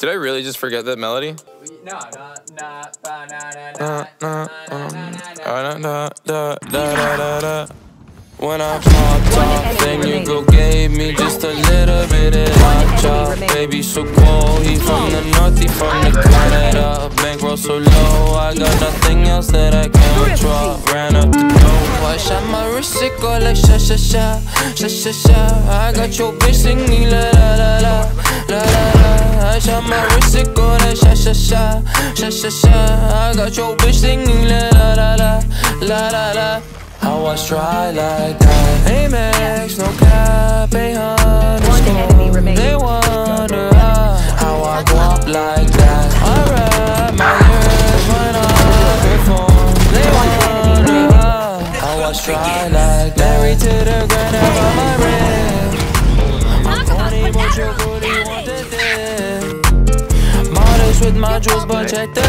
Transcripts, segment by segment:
Did I really just forget that melody? No. When I popped off, then your girl gave me just a little bit of hot chop. Baby so cold, he from the north, he from the Canada. Bankroll so low, I got nothing else that I can withdraw. Ran up the dough, I shot my wrist, it go like sha sha sha, sha sha sha. I got your bitch singing la la la la, la la la. I shot my wrist, it go like sha sha sha, sha sha sha. I got your bitch singing la la la la, la la la. How I try like that. Amex, no cap, $800. They wonder how I go up like that. I rap my lyrics when I perform. They wonder how I try like that. Married to the grind on my ring. I'm funny, but your booty want the dick. Modest with my jewels, but check the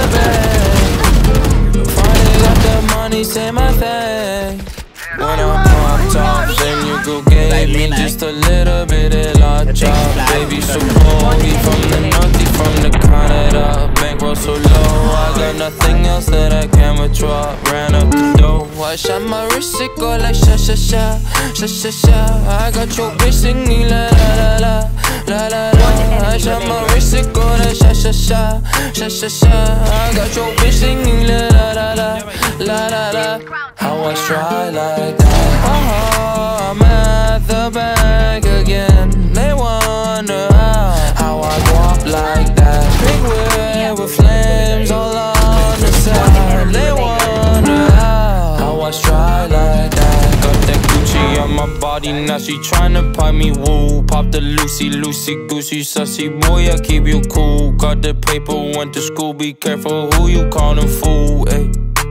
bag. Finally got the money, say my thing. When I popped off, then your girl gave me just a little bit of lot chop. Baby so cold, he from the north, he from the Canada. Bankroll so low, I got nothing else that I can withdraw. Ran up the dough, I shot my wrist, it go like sha sha sha, sha sha sha. I got your bitch singing la la la la, la la la. I shot my wrist, it go like sha sha sha, sha sha sha. I got your bitch singing la la la la, la la la. How I try like that. I'm at the bank again. They wonder how I go up like that. Big wheel with flames all on the side. They wonder how I try like that. Got that Gucci on my body, now she tryna pipe me woo. Pop the Lucy, loosey goosey, sussy boy, I keep you cool. Got the paper, went to school, be careful who you callin' fool. Ayy,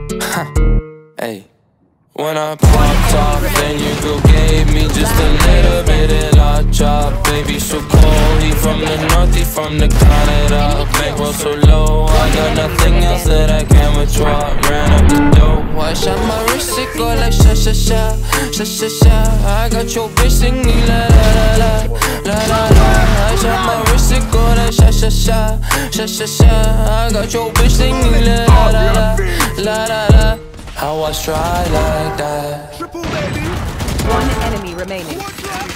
ayy. When I popped off, then your girl gave me just a little bit of lot chop. Baby so cold, he from the north, he from the Canada. Bankroll so low, I got nothing else that I can withdraw. Ran up the dough, I shot my wrist, it go like sha sha sha, sha sha sha. I got your bitch singing la la la la, la la la. I shot my wrist, it go like sha sha sha, sha sha sha. I got your bitch singing la la la la, la la. How I try like that. One enemy remaining.